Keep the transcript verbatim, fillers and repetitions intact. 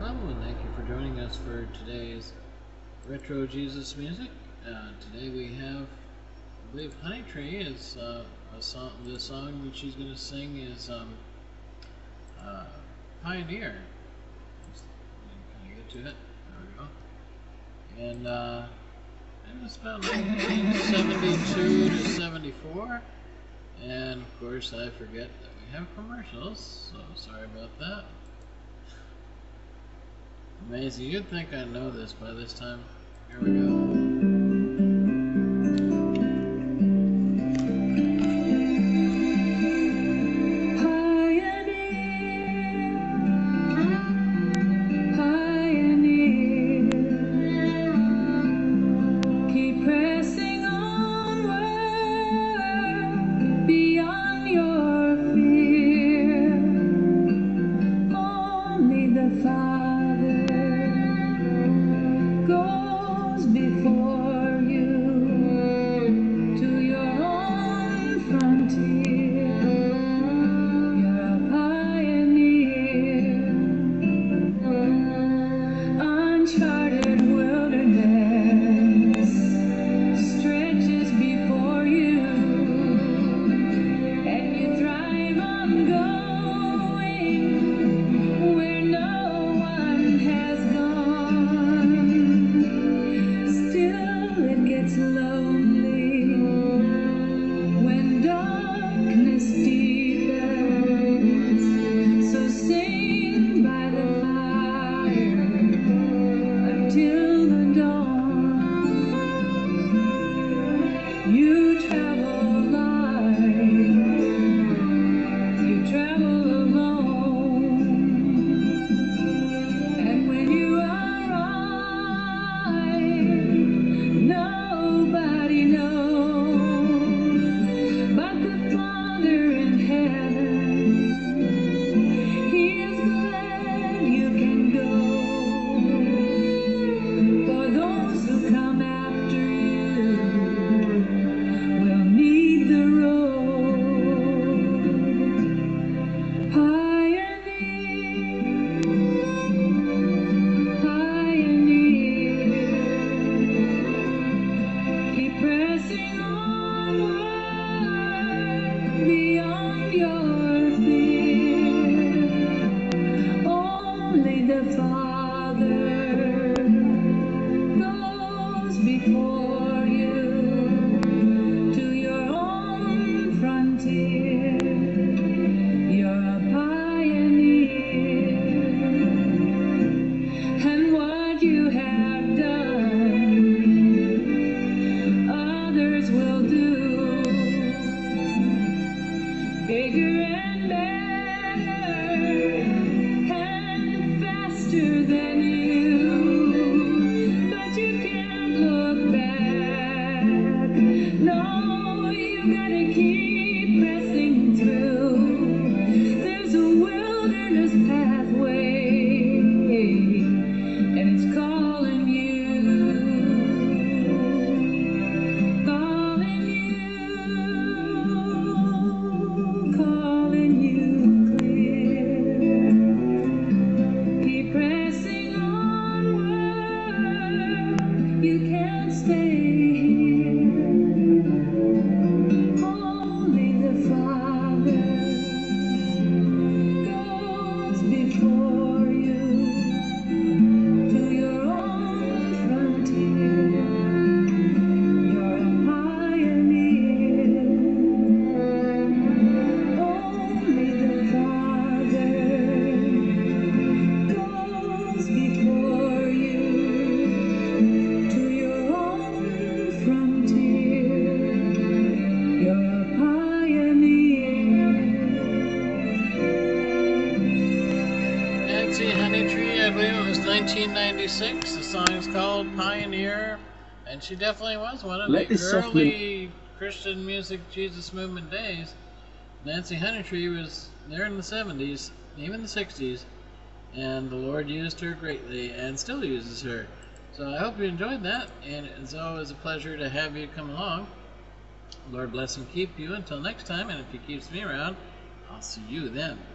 and thank you for joining us for today's Retro Jesus music. Uh, today we have, I believe, Honey Tree is uh, a song. The song that she's going to sing is um, uh, Pioneer. Just kind of get to it. There we go. And, uh, and it's about nineteen seventy-two to seventy-four. And of course, I forget that we have commercials, so sorry about that. Amazing. You'd think I know this by this time. Here we go. nineteen ninety-six. The song is called Pioneer, and she definitely was one of Let the early Christian music Jesus movement days. Nancy Honeytree was there in the seventies, even the sixties, and the Lord used her greatly and still uses her. So I hope you enjoyed that, and it's always a pleasure to have you come along. Lord bless and keep you until next time, and if He keeps me around, I'll see you then.